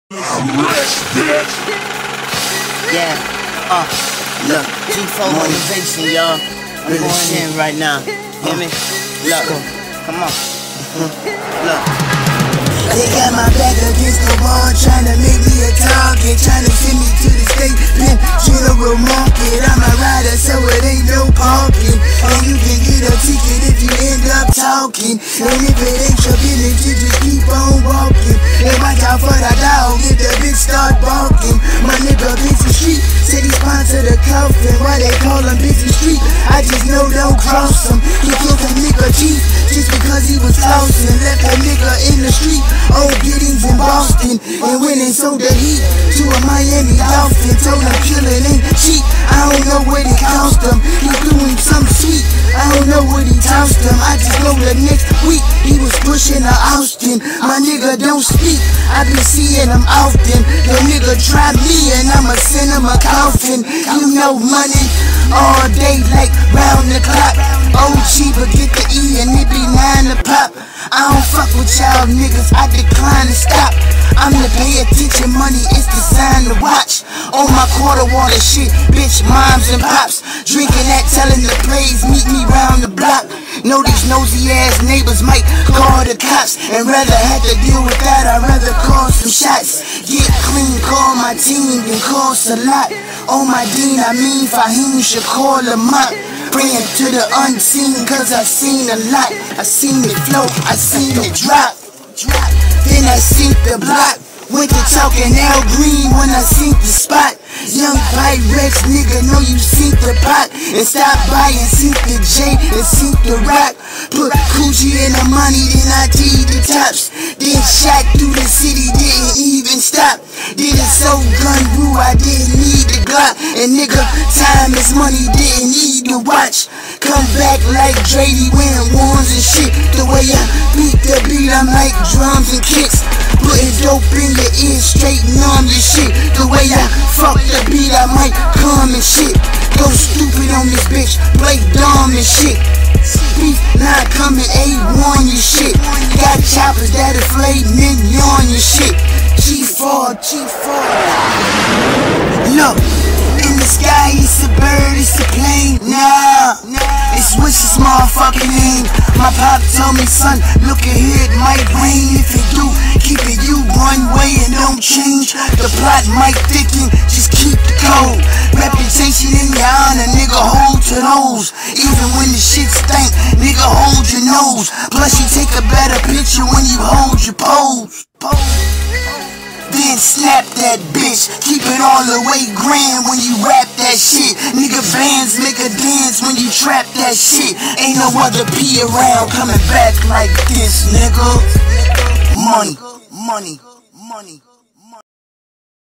Yeah, look, G4 motivation, y'all. I'm going in right now. Hear me? Look, come on. Look. They got my back against the wall, tryna make me a target, tryna send me to the state pen, General Market. I'm a rider, so it ain't no parking, and you can get a ticket if you end up talking. And if it ain't your business, you just keep on walking. And watch out for the dog if the bitch start barking. My nigga Busy Street said he sponsored a coffin. Why they call him Busy Street? I just know don't cross him. He killed a nigga Chief just because he was flossing. Left a nigga in the street. Old Giddings in Boston, and went and sold the heat to a Miami Dolphin. Told him killing ain't cheap. I don't know what it cost him. He doing something sweet. I don't know what he tossed him. I just know the next week he was pushing a Austin. My nigga don't speak. I be seeing him often. The nigga try me and I'ma send him a coffin. You know money all day like round the clock. Old cheaper get the E and it be 9 to pop. I don't fuck with y'all niggas, I decline to stop. I'm the pay attention money, it's the sign to watch. On my quarter water shit, bitch, moms and pops. Drinking that, telling the plays, meet me round the block. Know these nosy ass neighbors might call the cops. And rather have to deal with that, I'd rather call some shots. Get clean, call my team, then call Salat. On my dean, I mean Fahim should call him up. Praying to the unseen, cause I seen a lot. I seen it float, I seen it drop. Then I seen the block. Went to talking Al Green when I seen the spot. Young Pyrex nigga, know you seen the pot. And stop by and seen the J and seen the rock. Put Coochie in the money, then I did the tops. Then shot through the city, didn't even stop. Did it so gun rule, I didn't need the Glock. And nigga, time is money, didn't need the watch. Come back like Drady wearing ones and shit. The way I beat the beat, I'm like drums and kicks. Putting dope in your ear, straight numb your shit. The way I fuck the beat, I might come and shit. Go stupid on this bitch, play dumb and shit. Beef not coming, A1 your shit. Got choppers that'll flay mignon your shit. G4. Look, in the sky it's a bird, it's a plane. Nah, it's Wish's motherfucking name. My pop told me, son, look ahead, might rain. If it do, keep it you one way and don't change. The plot might thicken, just keep the code. Reputation in your honor, nigga, hold to those. Even when the shit stank, nigga, hold your nose. Plus you take a better picture when you hold your pose. Then snap that bitch, keep it all the way grand when you rap that shit. Nigga, fans make a dance when you trap that shit. Ain't no other P around coming back like this, nigga. Money.